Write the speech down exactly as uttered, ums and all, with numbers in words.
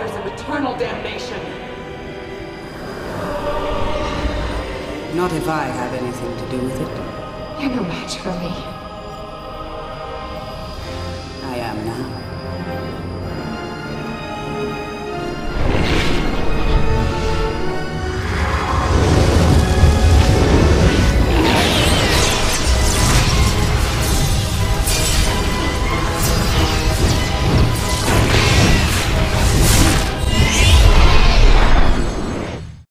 waters of eternal damnation. Not if I have anything to do with it. You're no match for me.